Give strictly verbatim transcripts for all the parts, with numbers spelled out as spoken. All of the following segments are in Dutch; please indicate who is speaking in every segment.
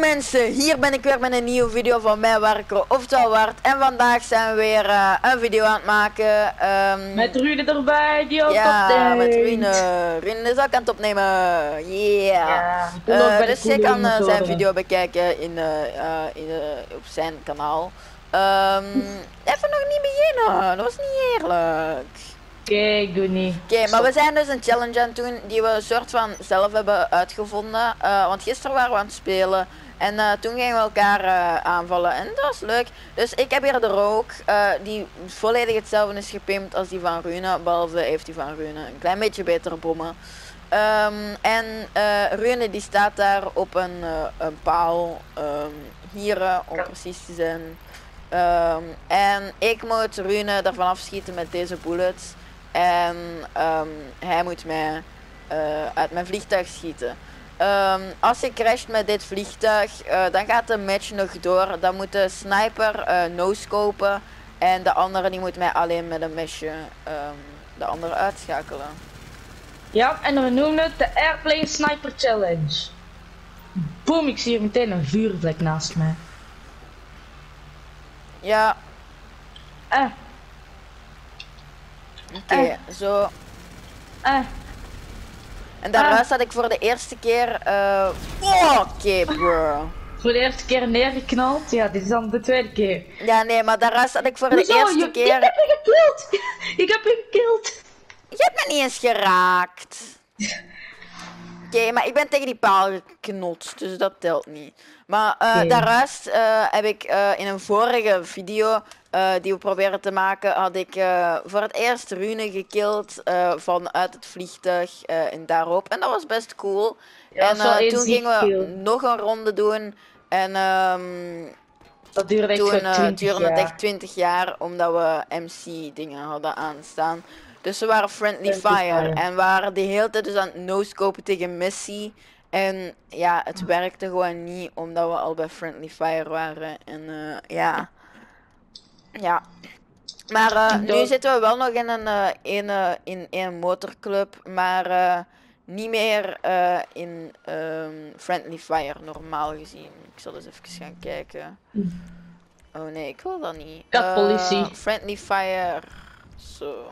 Speaker 1: mensen, hier ben ik weer met een nieuwe video van mij werken, oftewel Wart. En vandaag zijn we weer uh, een video aan het maken. Um,
Speaker 2: met Rune erbij, die ook
Speaker 1: ja,
Speaker 2: opneemt.
Speaker 1: met Rune. Rune is ook aan het opnemen. Yeah.
Speaker 2: Ja,
Speaker 1: uh, dus je kan uh, zijn video bekijken in, uh, uh, in, uh, op zijn kanaal. Um, even nog niet beginnen, dat was niet eerlijk.
Speaker 2: Oké, okay, ik doe niet.
Speaker 1: Oké, okay, maar we zijn dus een challenge aan het doen die we een soort van zelf hebben uitgevonden. Uh, want gisteren waren we aan het spelen en uh, toen gingen we elkaar uh, aanvallen en dat was leuk. Dus ik heb hier de rook, uh, die volledig hetzelfde is gepimpt als die van Rune. Behalve heeft die van Rune een klein beetje betere bommen. Um, en uh, Rune die staat daar op een, uh, een paal, um, hier uh, om precies te zijn. Um, en ik moet Rune ervan afschieten met deze bullets. En um, hij moet mij uh, uit mijn vliegtuig schieten. Um, als ik crasht met dit vliegtuig, uh, dan gaat de match nog door. Dan moet de sniper uh, no-scopen. En de andere die moet mij alleen met een mesje um, de andere uitschakelen.
Speaker 2: Ja, en we noemen het de Airplane Sniper Challenge. Boom, ik zie hier meteen een vuurvlek naast mij.
Speaker 1: Ja.
Speaker 2: Eh.
Speaker 1: Oké, okay, uh. zo.
Speaker 2: Uh.
Speaker 1: En daaruit uh. had ik voor de eerste keer. Uh... Oh, oké, okay, bro.
Speaker 2: Voor de eerste keer neergeknald? Ja, dit is dan de tweede keer.
Speaker 1: Ja, nee, maar daaruit had ik voor de Hoezo? eerste
Speaker 2: je,
Speaker 1: keer.
Speaker 2: Ik heb je gekild! Ik heb je gekild!
Speaker 1: Je hebt me niet eens geraakt. Oké, okay, maar ik ben tegen die paal geknotst, dus dat telt niet. Maar uh, okay. daaruit uh, heb ik uh, in een vorige video uh, die we proberen te maken, had ik uh, voor het eerst Rune gekild uh, vanuit het vliegtuig uh, en daarop. En dat was best cool. Ja, en uh, toen gingen we kill. nog een ronde doen. En um,
Speaker 2: dat duurde echt
Speaker 1: toen uh,
Speaker 2: duurde
Speaker 1: het echt twintig jaar, omdat we M C dingen hadden aanstaan. Dus we waren friendly, friendly fire. fire en we waren de hele tijd dus aan het no-scopen tegen Messi. En ja, het werkte gewoon niet omdat we al bij friendly fire waren. En uh, ja. Ja. Maar uh, nu zitten we wel nog in een, uh, in, uh, in een motorclub. Maar uh, niet meer uh, in um, friendly fire normaal gezien. Ik zal eens even gaan kijken. Oh nee, ik wil dat niet.
Speaker 2: Ja, politie.
Speaker 1: Uh, friendly fire. Zo.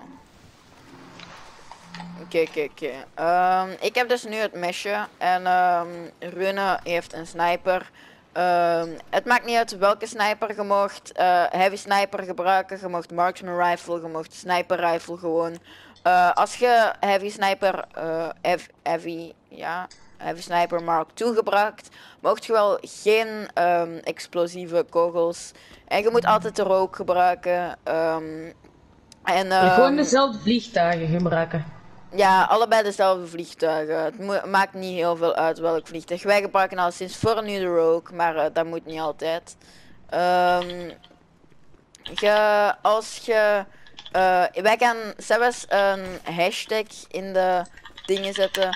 Speaker 1: Oké, okay, oké, okay, oké. Okay. Um, ik heb dus nu het mesje en um, Rune heeft een sniper. Um, het maakt niet uit welke sniper je mocht. Uh, heavy sniper gebruiken, je mocht marksman rifle, je mocht sniper rifle gewoon. Uh, als je heavy sniper, uh, heavy, ja, heavy sniper mark twee gebruikt, mocht je wel geen um, explosieve kogels. En je moet altijd de rook gebruiken. Um, en, um,
Speaker 2: gewoon dezelfde vliegtuigen gebruiken.
Speaker 1: Ja, allebei dezelfde vliegtuigen. Het maakt niet heel veel uit welk vliegtuig. Wij gebruiken al sinds voor nu de Rogue, maar uh, dat moet niet altijd. Um, je, als je... Uh, wij gaan zelfs een hashtag in de dingen zetten.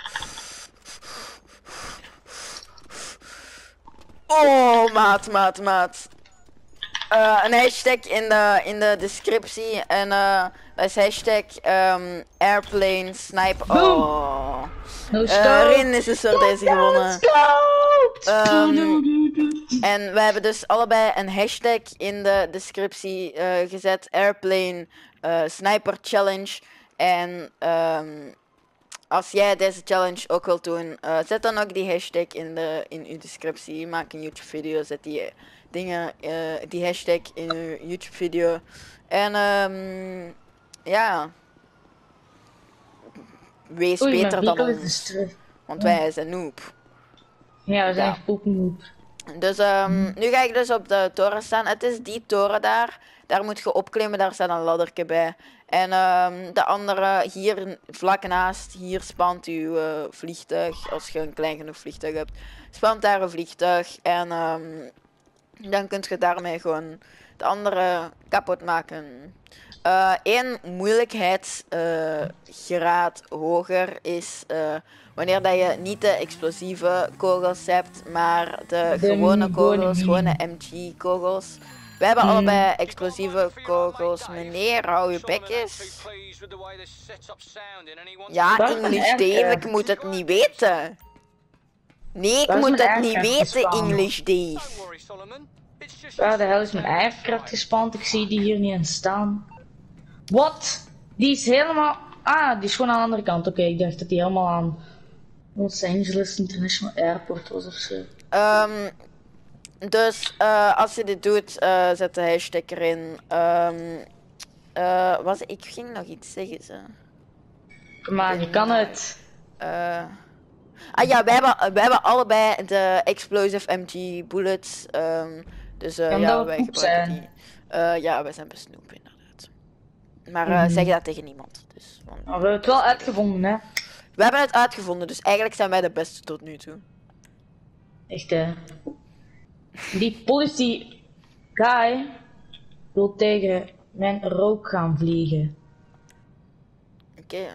Speaker 1: Oh, maat, maat, maat. Uh, een hashtag in de, in de descriptie en uh, dat is hashtag um, airplane sniper. Oh.
Speaker 2: No
Speaker 1: uh, Rin is dus door deze gewonnen. Um, en we hebben dus allebei een hashtag in de descriptie uh, gezet. Airplane uh, sniper challenge. En um, als jij deze challenge ook wilt doen, uh, zet dan ook die hashtag in, de, in uw descriptie. Maak een YouTube video, zet die dingen, uh, die hashtag in uw YouTube video. En um, ja, wees
Speaker 2: Oei,
Speaker 1: beter dan ons, want wij zijn noob.
Speaker 2: Ja, we zijn echt ook noob.
Speaker 1: Dus um, nu ga ik dus op de toren staan. Het is die toren daar. Daar moet je opklimmen, daar staat een ladderke bij. En um, de andere hier vlak naast, hier spant uw uh, vliegtuig. Als je een klein genoeg vliegtuig hebt, spant daar een vliegtuig. En um, dan kun je daarmee gewoon de andere kapot maken. Eén uh, moeilijkheidsgraad uh, hoger is uh, wanneer dat je niet de explosieve kogels hebt, maar de, de gewone kogels, gewone M G kogels. We hebben hmm. allebei explosieve kogels. Meneer, hou je bekjes. Ja, English Dave, ik moet het niet weten. Nee, ik
Speaker 2: Waar is
Speaker 1: moet
Speaker 2: mijn
Speaker 1: het niet
Speaker 2: aircraft
Speaker 1: weten,
Speaker 2: gespannen?
Speaker 1: English Dave.
Speaker 3: Don't worry, Solomon. It's just
Speaker 2: Waar de hel is mijn aircraft gespand? Ik zie die hier niet in staan. Wat? Die is helemaal... Ah, die is gewoon aan de andere kant. Oké, ik dacht dat die helemaal aan Los Angeles International Airport was of zo.
Speaker 1: Um, dus uh, als je dit doet, uh, zet de hashtag erin. Um, uh, was, ik ging nog iets zeggen. Zo.
Speaker 2: Kom aan, je kan het.
Speaker 1: Uh, ah ja, wij hebben, wij hebben allebei de explosive M G bullets. Um, dus uh,
Speaker 2: Kan
Speaker 1: ja,
Speaker 2: dat
Speaker 1: wij
Speaker 2: poep
Speaker 1: gebruiken
Speaker 2: zijn?
Speaker 1: die. Uh, ja, wij zijn besnoep inderdaad. Maar uh,
Speaker 2: Mhm.
Speaker 1: zeg dat tegen niemand. Dus, want
Speaker 2: Maar we hebben het wel uitgevonden, hè.
Speaker 1: we hebben het uitgevonden, dus eigenlijk zijn wij de beste tot nu toe.
Speaker 2: Echt, hè. Die policy guy wil tegen mijn rook gaan vliegen.
Speaker 1: Oké. Okay,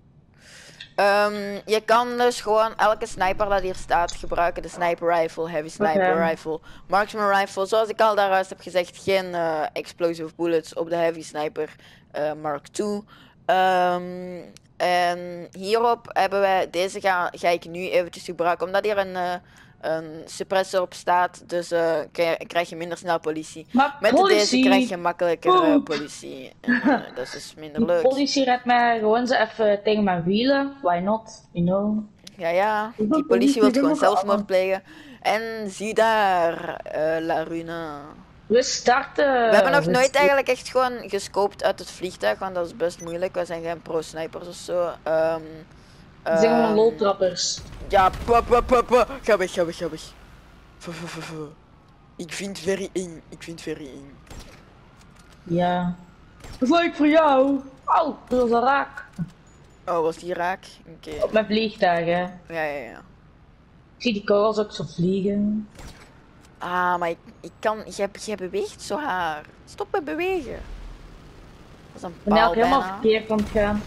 Speaker 1: um, je kan dus gewoon elke sniper dat hier staat gebruiken. De sniper rifle, heavy sniper
Speaker 2: Okay.
Speaker 1: rifle, marksman rifle. Zoals ik al daaruit heb gezegd, geen uh, explosive bullets op de heavy sniper uh, Mark twee. Um, en hierop hebben wij, deze ga, ga ik nu eventjes gebruiken, omdat hier een, uh, een suppressor op staat. Dus uh, krijg je minder snel politie.
Speaker 2: Maar
Speaker 1: Met
Speaker 2: politie,
Speaker 1: deze krijg je makkelijker uh,
Speaker 2: Oeh.
Speaker 1: politie. En, uh, dat is dus minder
Speaker 2: die
Speaker 1: leuk.
Speaker 2: politie redt mij gewoon ze even tegen mijn wielen. Why not? You know.
Speaker 1: Ja, ja, die
Speaker 2: politie
Speaker 1: politie wil
Speaker 2: wil
Speaker 1: gewoon
Speaker 2: nog
Speaker 1: zelfmoord
Speaker 2: allemaal.
Speaker 1: plegen. En zie daar, uh, La Runa.
Speaker 2: We starten.
Speaker 1: We hebben nog
Speaker 2: we
Speaker 1: nooit
Speaker 2: st-
Speaker 1: eigenlijk echt gewoon gescoopt uit het vliegtuig, want dat is best moeilijk. We zijn geen pro-snipers of zo. Um,
Speaker 2: We zijn gewoon
Speaker 1: um,
Speaker 2: loltrappers.
Speaker 1: Ja, pa, pa, pa, pa. Ga weg, ga weg, ga weg. F, f, f, f. Ik vind very eng, ik vind very eng.
Speaker 2: Ja. Dat is leuk voor jou. Auw, dat was al raak.
Speaker 1: Oh, was die raak? Oké.
Speaker 2: Op mijn vliegtuig, hè.
Speaker 1: Ja, ja, ja.
Speaker 2: Ik zie die kogels ook zo vliegen.
Speaker 1: Ah, maar ik, ik kan, jij, jij beweegt zo haar. Stop met bewegen. Dat is een
Speaker 2: Ik ben
Speaker 1: paal
Speaker 2: ook helemaal
Speaker 1: bijna.
Speaker 2: verkeerd aan het gaan.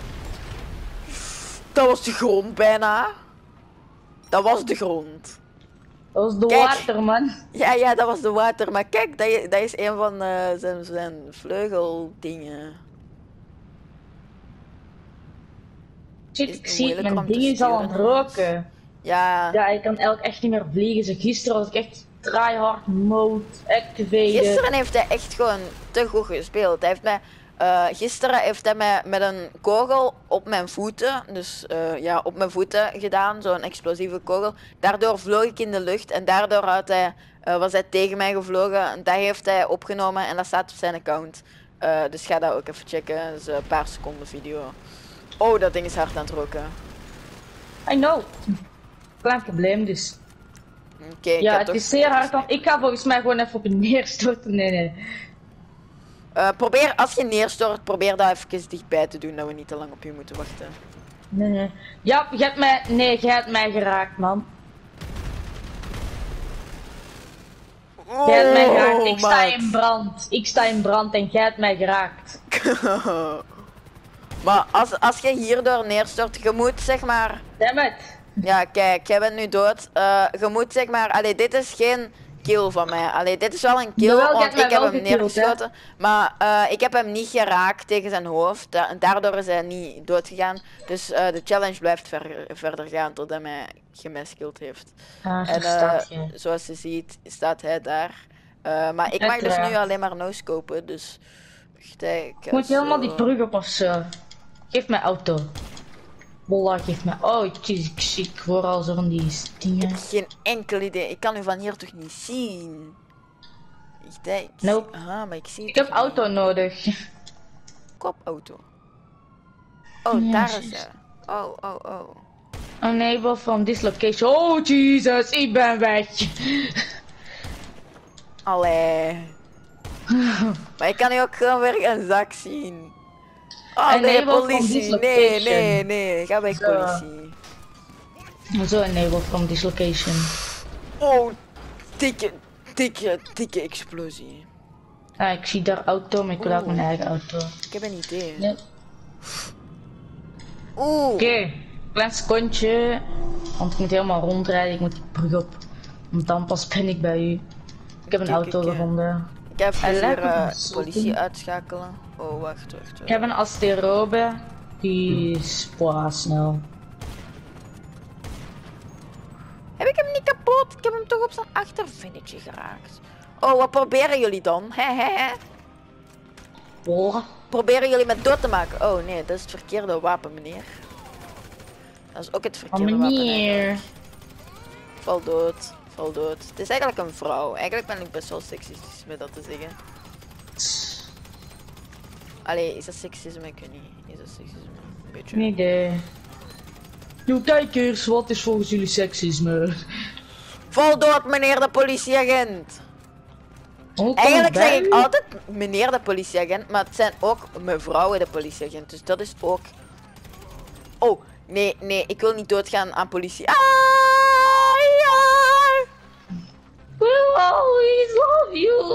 Speaker 1: Dat was de grond bijna. Dat was de grond.
Speaker 2: Dat was de
Speaker 1: Kijk.
Speaker 2: water, man.
Speaker 1: Ja, ja, dat was de water. Maar kijk, dat, is- dat is een van uh, zijn, zijn vleugeldingen.
Speaker 2: Shit,
Speaker 1: Is
Speaker 2: ik
Speaker 1: het
Speaker 2: zie het,
Speaker 1: moeilijker
Speaker 2: mijn
Speaker 1: om te
Speaker 2: ding is al aan het
Speaker 1: sturen,
Speaker 2: roken.
Speaker 1: Ja,
Speaker 2: Ja, ik kan elk echt niet meer vliegen. Zo gisteren was ik echt tryhard mode activated.
Speaker 1: gisteren heeft hij echt gewoon te goed gespeeld. Hij heeft mij, uh, gisteren heeft hij mij met een kogel op mijn voeten, dus uh, ja, op mijn voeten gedaan, zo'n explosieve kogel. Daardoor vloog ik in de lucht en daardoor had hij, uh, was hij tegen mij gevlogen. En dat heeft hij opgenomen en dat staat op zijn account. Uh, dus ga dat ook even checken. Dat is een paar seconden video. Oh, dat ding is hard aan het roken.
Speaker 2: I know. Klein probleem dus.
Speaker 1: Oké, ik
Speaker 2: Ja,
Speaker 1: heb
Speaker 2: het
Speaker 1: toch-
Speaker 2: is zeer hard. aan- Ik ga volgens mij gewoon even op een neerstorten. Nee, nee.
Speaker 1: Uh, probeer, als je neerstort, probeer dat even dichtbij te doen, dat we niet te lang op je moeten wachten.
Speaker 2: Nee, nee. Ja, je hebt mij... Nee, jij hebt mij geraakt, man. Jij hebt mij geraakt. Ik sta
Speaker 1: maat.
Speaker 2: in brand. Ik sta in brand en jij hebt mij geraakt.
Speaker 1: Maar als, als je hierdoor neerstort, je moet zeg maar...
Speaker 2: Damn it.
Speaker 1: Ja, kijk, jij bent nu dood. Uh, je moet zeg maar... Allee, dit is geen kill van mij. Allee, dit is wel een kill,
Speaker 2: Jawel, je
Speaker 1: want
Speaker 2: hebt mij
Speaker 1: ik heb
Speaker 2: wel
Speaker 1: hem
Speaker 2: gekilld,
Speaker 1: neergeschoten. Maar uh, ik heb hem niet geraakt tegen zijn hoofd. Da en daardoor is hij niet doodgegaan. Dus uh, de challenge blijft ver verder gaan tot hij mij gemeskilled heeft.
Speaker 2: Ah,
Speaker 1: En
Speaker 2: zo staat
Speaker 1: uh,
Speaker 2: je.
Speaker 1: zoals je ziet, staat hij daar. Uh, maar ik mag dus
Speaker 2: Uiteraard.
Speaker 1: nu alleen maar no-scopen, dus... Kijk,
Speaker 2: Ik moet
Speaker 1: zo.
Speaker 2: helemaal die brug op of zo. Geef mij auto. Bolla, geef mij... Oh, jeez, ik zie ik hoor al zo van die dingen.
Speaker 1: Geen enkel idee. Ik kan u van hier toch niet zien? Ik denk...
Speaker 2: Nope.
Speaker 1: Aha, maar ik zie
Speaker 2: Ik
Speaker 1: het
Speaker 2: heb
Speaker 1: niet.
Speaker 2: auto nodig.
Speaker 1: Kopauto. Oh,
Speaker 2: Ja,
Speaker 1: daar is
Speaker 2: juist.
Speaker 1: hij. Oh, oh, oh.
Speaker 2: Unable from this location. Oh, Jesus, ik ben weg.
Speaker 1: Allee. Maar ik kan nu ook gewoon weer een zak zien. Oh nee,
Speaker 2: Enable from
Speaker 1: politie.
Speaker 2: this
Speaker 1: Nee,
Speaker 2: location.
Speaker 1: nee, nee. Ga weg,
Speaker 2: Zo.
Speaker 1: politie.
Speaker 2: Zo, enable from this location.
Speaker 1: Oh, dikke, dikke, dikke explosie.
Speaker 2: Ah, ik zie daar auto, maar ik wil ook
Speaker 1: Oeh.
Speaker 2: mijn eigen auto.
Speaker 1: Ik heb een idee.
Speaker 2: Nee.
Speaker 1: Oeh.
Speaker 2: Oké, klein secondje. Want ik moet helemaal rondrijden, ik moet die brug op. Want dan pas ben ik bij u. Ik heb een
Speaker 1: Kijk,
Speaker 2: auto
Speaker 1: kijk, eh.
Speaker 2: gevonden.
Speaker 1: Ik heb
Speaker 2: Hij
Speaker 1: hier
Speaker 2: lijkt me
Speaker 1: uh,
Speaker 2: een soort
Speaker 1: politie
Speaker 2: ding.
Speaker 1: uitschakelen. Oh, wacht, wacht, wacht.
Speaker 2: Ik heb een asterobe. Die is boah, snel.
Speaker 1: Heb toch op zijn achtervinnetje geraakt. Oh, wat proberen jullie dan? Hehehe.
Speaker 2: Boah.
Speaker 1: Proberen jullie me dood te maken? Oh nee, dat is het verkeerde wapen, meneer. Dat is ook het
Speaker 2: Oh,
Speaker 1: verkeerde wapen.
Speaker 2: meneer.
Speaker 1: eigenlijk. Val dood, val dood. Het is eigenlijk een vrouw. Eigenlijk ben ik best wel seksistisch met dat te zeggen. Allee, is dat seksisme? Ik weet niet. Is dat seksisme? Een beetje.
Speaker 2: Nee, idee. Yo, kijkers, wat is volgens jullie seksisme?
Speaker 1: Val dood, meneer de politieagent.
Speaker 2: Oh,
Speaker 1: Eigenlijk zeg
Speaker 2: bij?
Speaker 1: ik altijd meneer de politieagent, maar het zijn ook mevrouwen de politieagent. Dus dat is ook... Oh, nee, nee, ik wil niet doodgaan aan politie. Ah, ja.
Speaker 2: We'll always love you.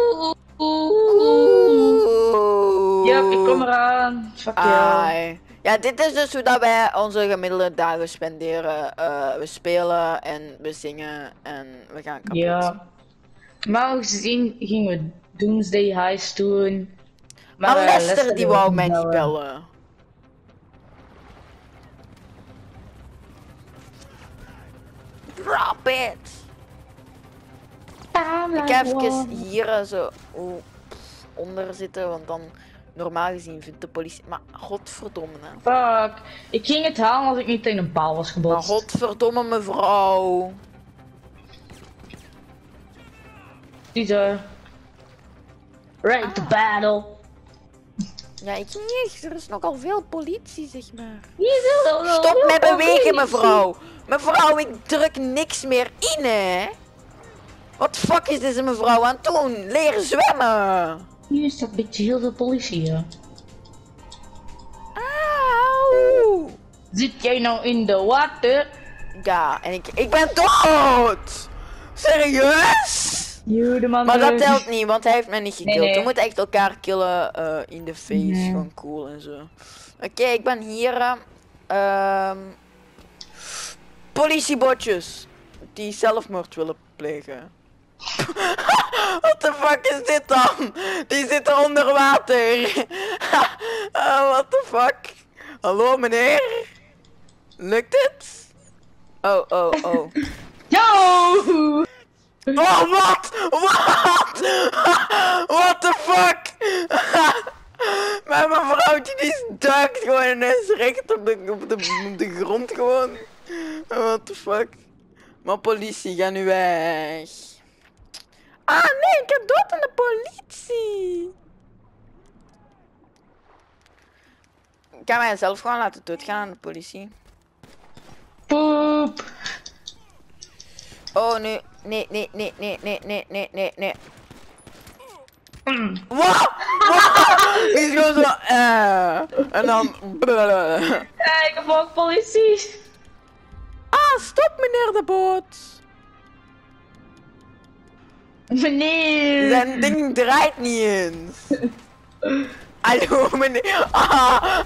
Speaker 1: Oeh.
Speaker 2: Yep, ik kom eraan. Fuck jou.
Speaker 1: Ai. Ja, dit is dus hoe dat wij onze gemiddelde dagen spenderen. Uh, we spelen en we zingen en we gaan kapot.
Speaker 2: Ja. Normaal gezien gingen we Doomsday Heist doen.
Speaker 1: Maar
Speaker 2: eh,
Speaker 1: Lester die wou mij niet
Speaker 2: bellen.
Speaker 1: bellen. Drop it! Ik ga even hier uh, zo oh, pff, onder zitten, want dan normaal gezien vindt de politie... Maar godverdomme hè.
Speaker 2: Fuck. Ik ging het halen als ik niet tegen een paal was
Speaker 1: Maar
Speaker 2: gebotst.
Speaker 1: godverdomme mevrouw.
Speaker 2: Ziezo. Ready to battle.
Speaker 1: Ja, ik niet. Er is nogal veel politie, zeg maar.
Speaker 2: Ziezo.
Speaker 1: Stop met bewegen, mevrouw. Mevrouw, ik druk niks meer in, hè. Wat fuck is deze mevrouw aan het doen? Leren zwemmen.
Speaker 2: Hier staat een beetje heel veel politie hier.
Speaker 1: Auw.
Speaker 2: Zit jij nou in de water?
Speaker 1: Ja, en ik, ik ben dood. Serieus?
Speaker 2: You, de man
Speaker 1: Maar dat
Speaker 2: is-
Speaker 1: telt niet, want hij heeft mij niet gekild.
Speaker 2: Nee, nee.
Speaker 1: We moeten echt elkaar killen eh, in de face.
Speaker 2: Nee.
Speaker 1: Gewoon cool en zo. Oké, ik ben hier. eh, ehm politiebotjes die zelfmoord willen plegen. What the fuck is dit dan? Die zitten onder water. Ah, what the fuck? Hallo meneer? Lukt het? Oh, oh, oh.
Speaker 2: Yo!
Speaker 1: Oh, wat? Wat? What the fuck? Mijn mevrouwtje die duikt gewoon ineens recht op de, op de, op de grond gewoon. What the fuck? Maar politie, ga nu weg. Ah nee, ik heb dood aan de politie. Ik kan mijzelf gewoon laten doodgaan aan de politie.
Speaker 2: Poep.
Speaker 1: Oh nee, nee, nee, nee, nee, nee, nee, nee, nee, nee. Wat? Die is gewoon zo, eh. En dan.
Speaker 2: Ja, ik heb ook politie.
Speaker 1: Ah, stop meneer de boot.
Speaker 2: Meneer.
Speaker 1: Zijn ding draait niet eens. Hallo meneer. Ah.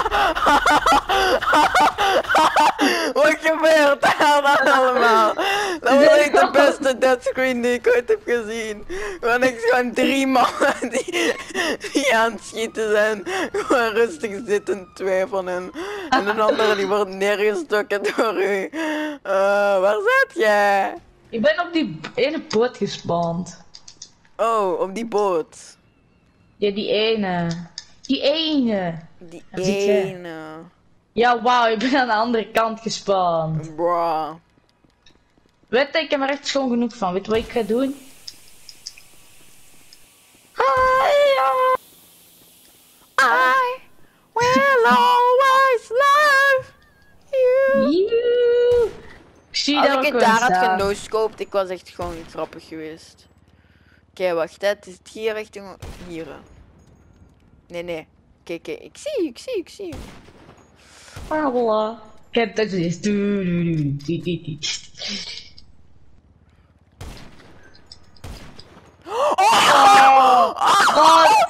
Speaker 1: Wat gebeurt er dan allemaal? Dat was echt de beste deadscreen die ik ooit heb gezien. Gewoon echt gewoon drie mannen die, die aan het schieten zijn. Gewoon rustig zitten, twee van hen. En een andere die wordt neergestoken door u. Uh, waar zit jij?
Speaker 2: Ik ben op die ene boot gespand.
Speaker 1: Oh, op die boot.
Speaker 2: Ja, die ene. Die ene.
Speaker 1: Die
Speaker 2: Daar zit je.
Speaker 1: ene.
Speaker 2: Ja, wauw, ik ben aan de andere kant gespand.
Speaker 1: Bruh.
Speaker 2: Weet je, ik heb er echt schoon genoeg van. Weet je wat ik ga doen?
Speaker 1: I will always love you.
Speaker 2: Joe. Zie
Speaker 1: Als
Speaker 2: dat
Speaker 1: ik
Speaker 2: ook
Speaker 1: het daar
Speaker 2: wel
Speaker 1: had
Speaker 2: staan.
Speaker 1: genoscoped, ik was echt gewoon grappig geweest. Oké, wacht, hè. Het is het hier richting hier. hè. Nee, nee. Kijk, kijk, ik zie je, ik zie je, ik zie je.
Speaker 2: Ah, voilà. Ik heb dat dus. Doe, doe, doe, doe, doe, doe. Wat?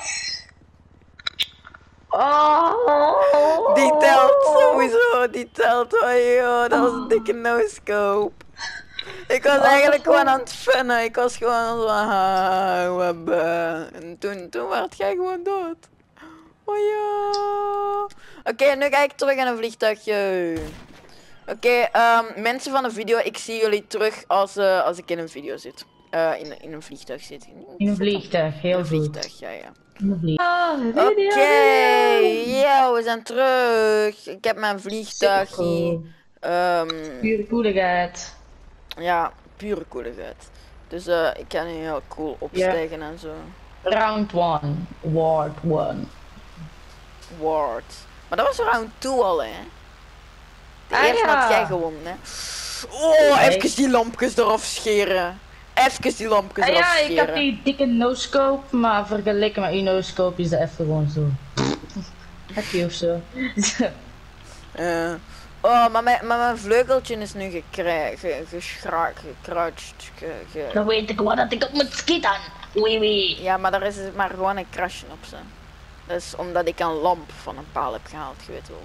Speaker 2: Oh.
Speaker 1: Die telt sowieso, die telt. Oh joh, dat was een dikke no-scope. Ik was eigenlijk gewoon aan het funnen. Ik was gewoon zo, haha, wabba. En toen, toen werd jij gewoon dood. Oh ja. Oké, nu ga ik terug in een vliegtuigje. Oké, ehm, mensen van de video, ik zie jullie terug als, uh, als ik in een video zit. Uh, in, in een vliegtuig zit.
Speaker 2: In een vliegtuig, heel goed.
Speaker 1: In een vliegtuig, ja, ja.
Speaker 2: In een vliegtuig.
Speaker 1: Oké, okay, ja, we zijn terug. Ik heb mijn vliegtuig hier. Um,
Speaker 2: pure koeligheid.
Speaker 1: Ja, pure koeligheid. Dus uh, ik kan nu heel cool opstijgen yeah. en zo.
Speaker 2: Round one, Ward one.
Speaker 1: Ward. Maar dat was round two al, hè? De
Speaker 2: ah,
Speaker 1: eerste
Speaker 2: ja.
Speaker 1: had jij gewonnen, hè? Oh, nee. Even die lampjes eraf scheren. Even die lampjes
Speaker 2: ah,
Speaker 1: eraf
Speaker 2: ja,
Speaker 1: scheren.
Speaker 2: Ja, ik had die dikke no-scope, maar vergeleken met uw no-scope is dat even gewoon zo. Happy of zo.
Speaker 1: uh, oh, maar mijn, maar mijn vleugeltje is nu gekruid, gekruid. Ge, ge...
Speaker 2: Dan weet ik wel dat ik op moet schieten. Wee wee.
Speaker 1: Ja, maar daar is maar gewoon een crasje op ze. Dat is omdat ik een lamp van een paal heb gehaald, je weet wel.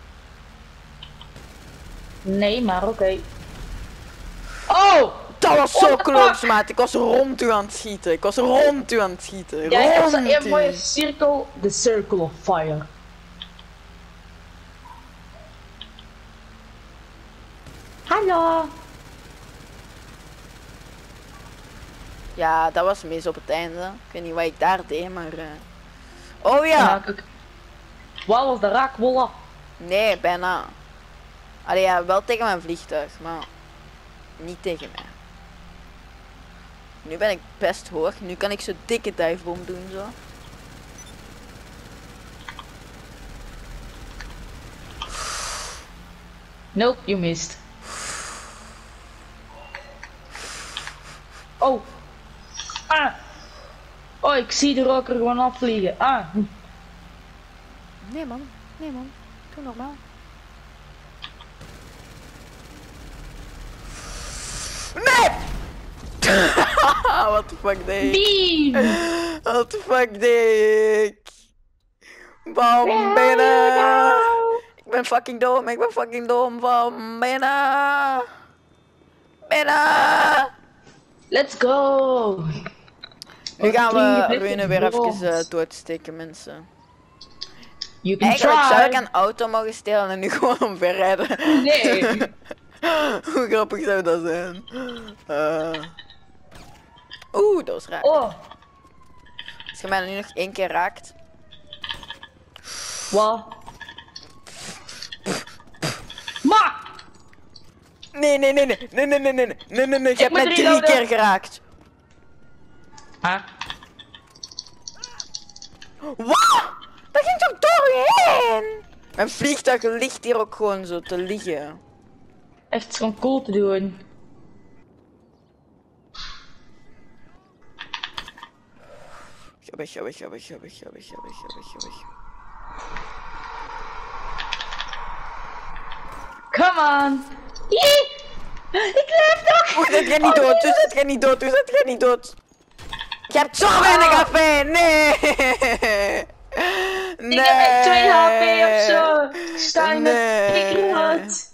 Speaker 2: Nee, maar oké. Okay. Oh!
Speaker 1: Dat was zo close, maat. Ik was rond u aan het schieten. Ik was rond u aan het schieten.
Speaker 2: Ja, ik heb zo'n een mooie cirkel. The Circle of Fire. Hallo!
Speaker 1: Ja, dat was mis op het einde. Ik weet niet wat ik daar deed, maar... Uh... Oh ja!
Speaker 2: ja Wat was de raakwolle?
Speaker 1: Nee, bijna. Allee, ja, wel tegen mijn vliegtuig, maar... Niet tegen mij. Nu ben ik best hoog. Nu kan ik zo'n dikke diveboom doen, zo.
Speaker 2: Nope, je mist. Oh. Ah. Oh, ik zie de roker gewoon afvliegen. Ah.
Speaker 1: Nee man, nee man. Doe normaal. Nee! What the fuck deed ik?
Speaker 2: Die!
Speaker 1: What the fuck deed ik? Van binnen! Ik ben fucking dom, ik ben fucking dom. Van binnen! Binnen!
Speaker 2: Let's go!
Speaker 1: Nu gaan we Rune weer even uh, doodsteken, mensen.
Speaker 2: You can
Speaker 1: Eigenlijk
Speaker 2: try.
Speaker 1: zou ik een auto mogen stelen en nu gewoon verrijden.
Speaker 2: Nee!
Speaker 1: Hoe grappig zou dat zijn? Uh... Oeh, dat was raak.
Speaker 2: Oh!
Speaker 1: Als je mij nu nog één keer raakt.
Speaker 2: Wat? Ma!
Speaker 1: Nee, nee, nee, nee, nee, nee, nee, nee, nee, nee, nee, je hebt mij drie keer geraakt.
Speaker 2: Ah?
Speaker 1: Wat? Dat ging toch doorheen? Mijn vliegtuig ligt hier ook gewoon zo te liggen.
Speaker 2: Echt gewoon cool te doen.
Speaker 1: Ga weg, ga weg, ga weg, ga weg, ga weg, ga weg, ga weg, ga weg.
Speaker 2: Come on! Yee! Ik leef nog!
Speaker 1: Hoe zet jij niet dood? Hoe zet jij niet dood? Hoe zet jij niet dood? Je hebt zo weinig H P! Nee! Nee!
Speaker 2: Ik heb echt twee H P of zo! Ik sta in
Speaker 1: nee.
Speaker 2: het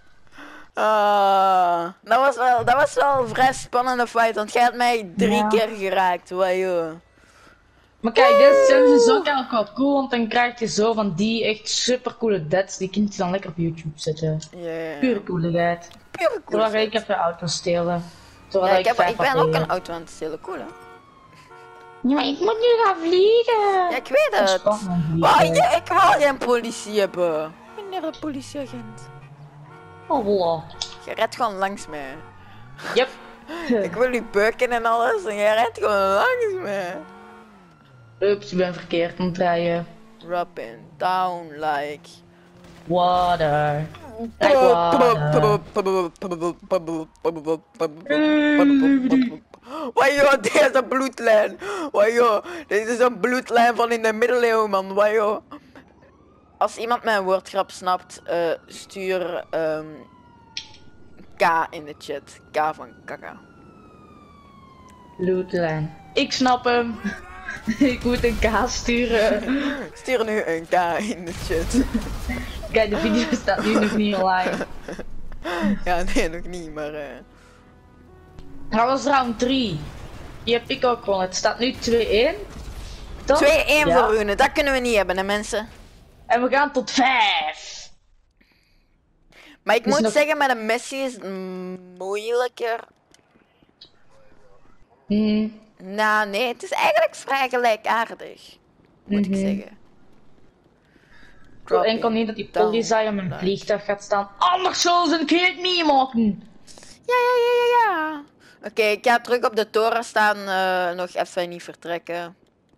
Speaker 1: Ah, dat was wel, dat was wel een vrij spannende fight, want jij had mij drie
Speaker 2: ja.
Speaker 1: keer geraakt, wat joh.
Speaker 2: Maar kijk, dit is zo ook wel cool, want dan krijg je zo van die echt super coole deads, die kun je dan lekker op YouTube zetten.
Speaker 1: Yeah.
Speaker 2: Pure cooligheid.
Speaker 1: Pure
Speaker 2: Terwijl ik even auto stelen.
Speaker 1: Ja, ik, heb, ik ben ook een auto aan het stelen, cool hè?
Speaker 2: Ja, maar ik moet nu gaan vliegen.
Speaker 1: Ja, ik weet het. Maar ja, ik wil geen politie hebben. Meneer de politieagent.
Speaker 2: Oh, wow.
Speaker 1: Je redt gewoon langs mij.
Speaker 2: Yep.
Speaker 1: Ik wil u beuken en alles en jij redt gewoon langs mij.
Speaker 2: Ups, ik ben verkeerd aan het rijden.
Speaker 1: Rubbing down like
Speaker 2: water. Like water.
Speaker 1: Wajo, dit is een bloedlijn. Wajo, dit is een bloedlijn van in de middeleeuwen, man. Wajo. Als iemand mijn woordgrap snapt, uh, stuur um, K in de chat. K van kaka.
Speaker 2: Bloedlijn. Ik snap hem. Ik moet een K sturen.
Speaker 1: Stuur nu een K in de chat.
Speaker 2: Kijk, de video staat nu nog niet online.
Speaker 1: Ja, nee, nog niet, maar... Uh...
Speaker 2: Dat was round drie. Die heb ik ook gewonnen. Het staat nu twee-één.
Speaker 1: twee-één
Speaker 2: ja.
Speaker 1: voor Rune, dat kunnen we niet hebben, hè mensen.
Speaker 2: En we gaan tot vijf.
Speaker 1: Maar ik
Speaker 2: Dus
Speaker 1: moet
Speaker 2: nog-
Speaker 1: zeggen, met een missie is het mm, moeilijker.
Speaker 2: Hmm.
Speaker 1: Nou, nee, het is eigenlijk vrij gelijkaardig. Moet
Speaker 2: Mhm.
Speaker 1: ik zeggen.
Speaker 2: Ik wil enkel niet dat die
Speaker 1: Down.
Speaker 2: politie op mijn
Speaker 1: Right.
Speaker 2: vliegtuig gaat staan. Anders zullen ze een keer het niet maken.
Speaker 1: Ja, ja, ja, ja, ja. Oké, ik ga terug op de toren staan. eh, nog even niet vertrekken.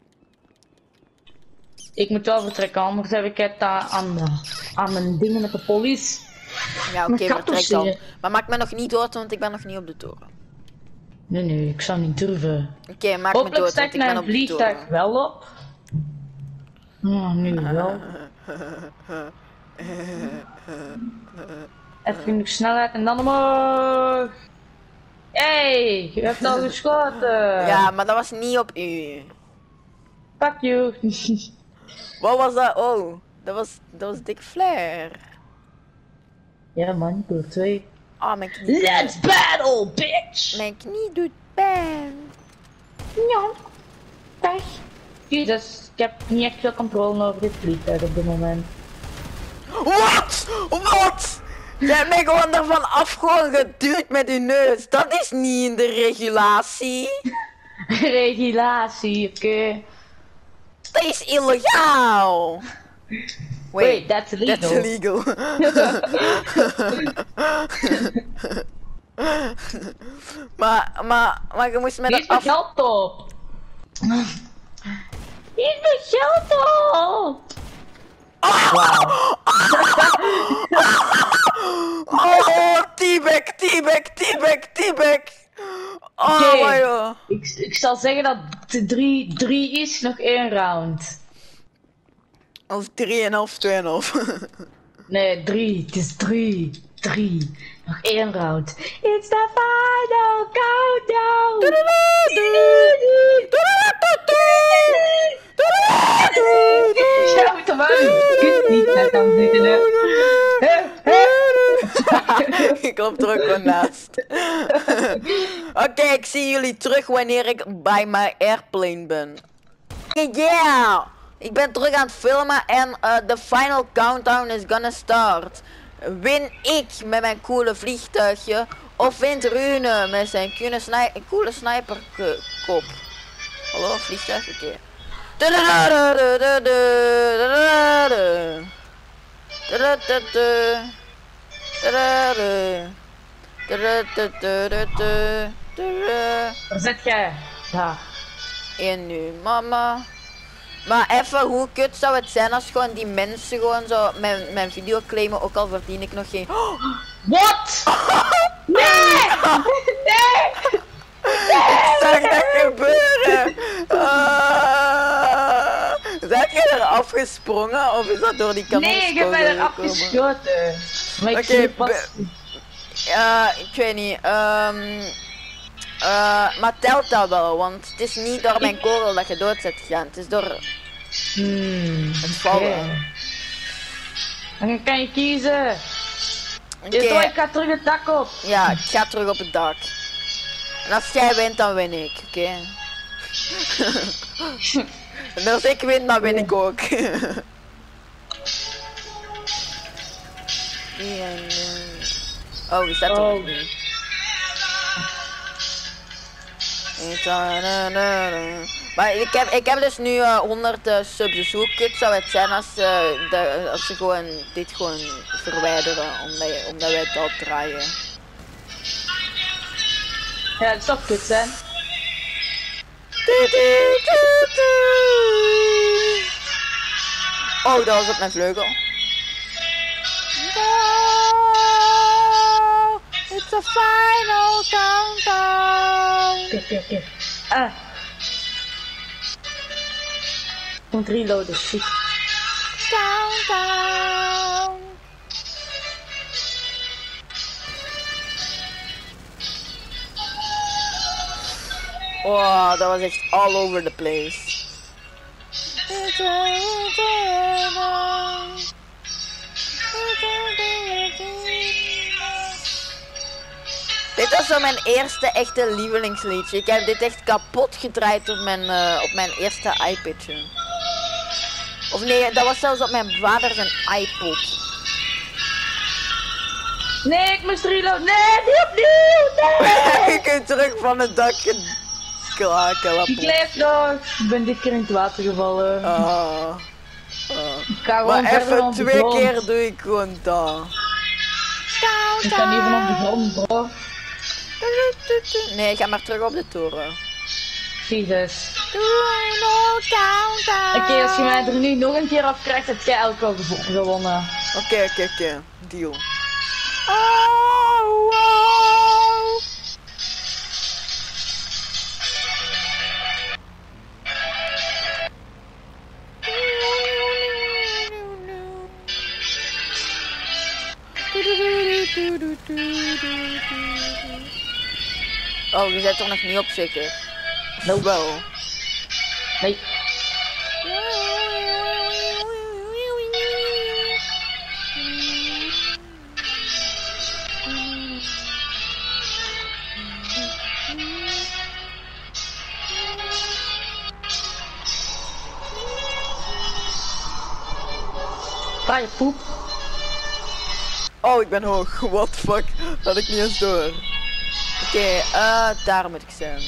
Speaker 2: Ik moet wel vertrekken, anders heb ik het uh, aan, de, aan mijn dingen met de politie.
Speaker 1: Ja, oké,
Speaker 2: Maar ik had
Speaker 1: vertrek
Speaker 2: toch
Speaker 1: dan.
Speaker 2: zeggen-
Speaker 1: Maar maak me nog niet dood, want ik ben nog niet op de toren.
Speaker 2: Nee, nee, ik zou niet durven.
Speaker 1: Oké, maak me
Speaker 2: Hopelijk
Speaker 1: dood,
Speaker 2: sta
Speaker 1: want
Speaker 2: ik
Speaker 1: ik ben
Speaker 2: mijn
Speaker 1: op de
Speaker 2: vliegtuig
Speaker 1: toren.
Speaker 2: wel op. Ja, nu wel. Even genoeg snelheid en dan omhoog. Hey, je hebt al geschoten.
Speaker 1: Ja, maar dat was niet op u.
Speaker 2: Fuck you.
Speaker 1: Wat was dat? Oh, dat was, dat was Dick Flair.
Speaker 2: Ja man, ik wil twee.
Speaker 1: Oh, mijn knie.
Speaker 2: Let's battle, bitch!
Speaker 1: Mijn knie doet pijn.
Speaker 2: Ja. Pech. Jezus, ik heb niet echt veel controle over dit vliegtuig op dit moment.
Speaker 1: Wat? Wat? Je hebt mij gewoon ervan af gewoon geduwd met uw neus. Dat is niet in de regulatie.
Speaker 2: Regulatie, oké.
Speaker 1: Dat is illegaal.
Speaker 2: Wait, that's illegal.
Speaker 1: That's illegal. maar, maar, maar je moest met
Speaker 2: Hier
Speaker 1: de
Speaker 2: is mijn
Speaker 1: af...
Speaker 2: geld op. Hier is mijn geld op.
Speaker 1: Oh, T-back, T-back, T-back, T-back. Oh,
Speaker 2: Oké.
Speaker 1: maar joh.
Speaker 2: Ik, ik zal zeggen dat het drie, drie is, nog één round.
Speaker 1: Of drieënhalf, tweeënhalf.
Speaker 2: Nee, drie. Het is drie. Drie. Nog één round. It's the final countdown. Shout hem uit. Ik weet niet, dat kan zitten, hè. Hè, hè.
Speaker 1: Ik loop er ook gewoon naast. Oké, ik zie jullie terug wanneer ik bij mijn airplane ben. Yeah! Ik ben terug aan het filmen en eh, de final countdown is gonna start. Win ik met mijn coole vliegtuigje of wint Rune met zijn coole, sni coole sniperkop? Hallo, vliegtuig? Oké.
Speaker 2: Waar zit jij? Daar.
Speaker 1: En nu, mama. Maar even, hoe kut zou het zijn als gewoon die mensen gewoon zo mijn, mijn video claimen, ook al verdien ik nog geen...
Speaker 2: What? Nee! Nee!
Speaker 1: Ik zag dat gebeuren! Uh, zijn jij er afgesprongen of is dat door die kanonskogel
Speaker 2: Nee, ik heb mij er
Speaker 1: gekomen?
Speaker 2: afgeschoten. Maar ik
Speaker 1: Oké,
Speaker 2: zie pas...
Speaker 1: be- Ja, ik weet niet. ehm eh, maar telt dat wel, want het is niet door mijn kogel dat je dood bent gegaan. Het is door
Speaker 2: Hmm,
Speaker 1: het vallen.
Speaker 2: oké. Dan kan je kiezen.
Speaker 1: Oké,
Speaker 2: Je okay. Ik ga terug het dak op.
Speaker 1: ja, ik ga terug op het dak. En als jij wint, dan win ik, oké? En als ik win, dan win ik ook. Oh, die staat er
Speaker 2: Oh.
Speaker 1: nog niet. Maar ik heb, ik heb dus nu uh, honderd uh, subs, dus hoe kut zou het zijn als, uh, de, als ze gewoon dit gewoon verwijderen, omdat, je, omdat wij het al draaien.
Speaker 2: Ja, het zou kut zijn.
Speaker 1: Oh, dat was op mijn vleugel. It's a final countdown.
Speaker 2: Oké, oké, oké. Ah. Ik moet reloaden, shit.
Speaker 1: Countdown. Wow, dat was echt all over the place. Dit was zo mijn eerste echte lievelingsliedje. Ik heb dit echt kapot gedraaid op mijn, uh, op mijn eerste iPadje. Of nee, dat was zelfs op mijn vader zijn iPod.
Speaker 2: Nee, ik moest reload. Nee, niet opnieuw. Nee.
Speaker 1: Je kunt terug van het dak kraken.
Speaker 2: Ik leef nog. Ik ben dit keer in het water gevallen.
Speaker 1: Ah.
Speaker 2: Ik ga gewoon
Speaker 1: Maar
Speaker 2: verder
Speaker 1: even
Speaker 2: op de
Speaker 1: twee
Speaker 2: grond.
Speaker 1: keer doe ik gewoon dat.
Speaker 2: Ik ga even op de grond, bro.
Speaker 1: Nee, ga maar terug op de toren.
Speaker 2: Jezus. Oké, als je mij er nu nog een keer af krijgt, heb jij elke keer gevo- gewonnen.
Speaker 1: Oké, oké, oké. Deal. Oh, je zet er nog niet op zeker?
Speaker 2: Nope.
Speaker 1: Wel.
Speaker 2: Nee. Ga je poep.
Speaker 1: Oh, ik ben hoog. What the fuck? Dat had ik niet eens door. Oké, okay, uh, daar moet ik zijn.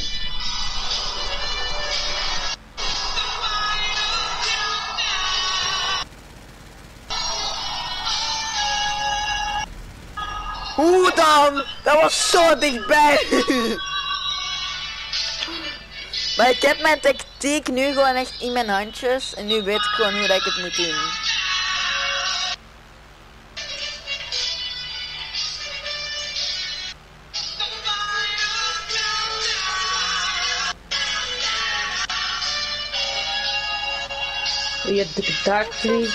Speaker 1: Hoe dan? Dat was zo dichtbij. Maar ik heb mijn tactiek nu gewoon echt in mijn handjes. En nu weet ik gewoon hoe dat ik het moet doen.
Speaker 2: Wil je de dark please?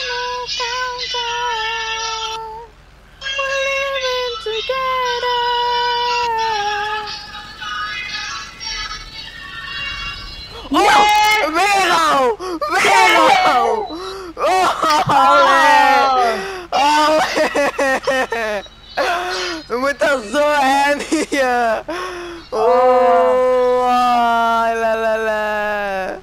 Speaker 1: Oh, weer al! Weer al! Oh, nee! Oh, nee! We moeten dat zo eindigen! Oh, la la la!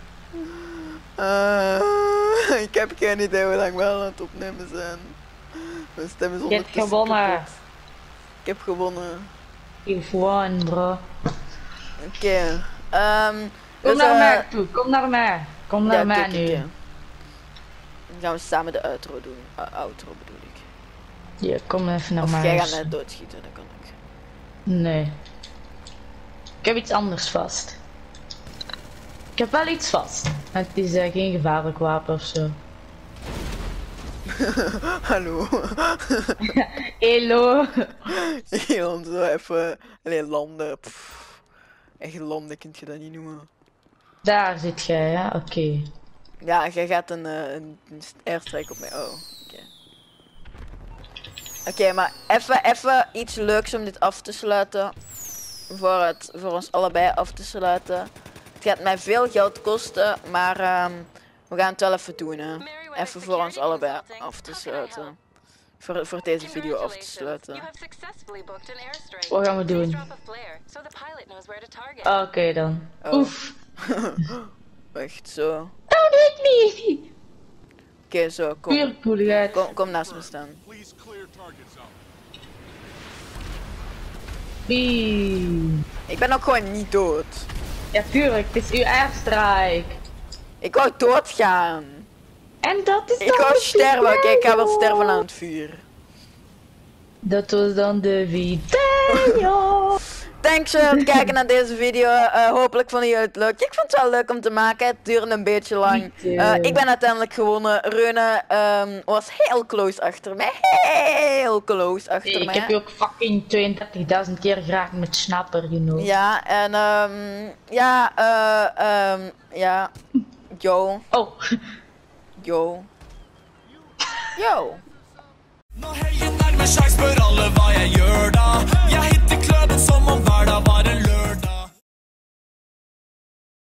Speaker 1: Uh, ik heb geen idee hoe lang we al aan het opnemen zijn. Mijn stem is
Speaker 2: Je hebt
Speaker 1: ondertussen
Speaker 2: gewonnen.
Speaker 1: kapot. Ik heb gewonnen.
Speaker 2: You've won, bro.
Speaker 1: Oké. Okay. Um,
Speaker 2: Kom
Speaker 1: dus,
Speaker 2: naar
Speaker 1: uh,
Speaker 2: mij toe, kom naar mij. Kom naar
Speaker 1: ja,
Speaker 2: mij
Speaker 1: kijk,
Speaker 2: nu.
Speaker 1: kijk, Dan gaan we samen de outro doen. Uh, outro bedoel ik.
Speaker 2: Ja, kom even naar
Speaker 1: Of
Speaker 2: mij.
Speaker 1: jij gaat mij doodschieten, dat kan ik.
Speaker 2: Nee. Ik heb iets anders vast. Ik heb wel iets vast. Het is uh, geen gevaarlijk wapen of zo.
Speaker 1: Hallo.
Speaker 2: Hallo.
Speaker 1: Hier om zo even. Allee, landen. Pff. Echt landen kun je dat niet noemen.
Speaker 2: Daar zit jij, ja? Oké. Okay.
Speaker 1: Ja, jij gaat een, uh, een airstrike op mij. Oh, oké. Okay. Oké, okay, maar even, even iets leuks om dit af te sluiten. Voor, het, voor ons allebei af te sluiten. Het gaat mij veel geld kosten, maar um, we gaan het wel even doen, hè. Even voor ons allebei af te sluiten. Voor, voor deze video af te sluiten.
Speaker 2: Wat gaan we doen? Oké okay, dan. Oh. Oef.
Speaker 1: Wacht, zo.
Speaker 2: Don't hit me!
Speaker 1: Oké, okay, zo, kom.
Speaker 2: Puur koeligheid.
Speaker 1: Kom, kom naast me staan.
Speaker 2: Bie.
Speaker 1: Ik ben ook gewoon niet dood.
Speaker 2: Ja, tuurlijk, het is uw airstrike.
Speaker 1: Ik wou doodgaan.
Speaker 2: En dat is
Speaker 1: Ik wou sterven, oké, okay, ik ga wel
Speaker 2: video.
Speaker 1: sterven aan het vuur.
Speaker 2: Dat was dan de video.
Speaker 1: Thanks voor het kijken naar deze video. Uh, hopelijk vonden jullie het leuk. Ik vond het wel leuk om te maken. Het duurde een beetje lang. Uh, ik ben uiteindelijk gewonnen. Reune um, was heel close achter mij. Heel close achter
Speaker 2: Nee,
Speaker 1: mij.
Speaker 2: ik heb je ook fucking tweeëndertigduizend keer geraakt met snapper, you know.
Speaker 1: Ja, en um, ja, uh, um, ja. Yo.
Speaker 2: Oh.
Speaker 1: Yo. Yo.
Speaker 4: Nå heier nærmer seg, spør alle hva jeg gjør da. Jeg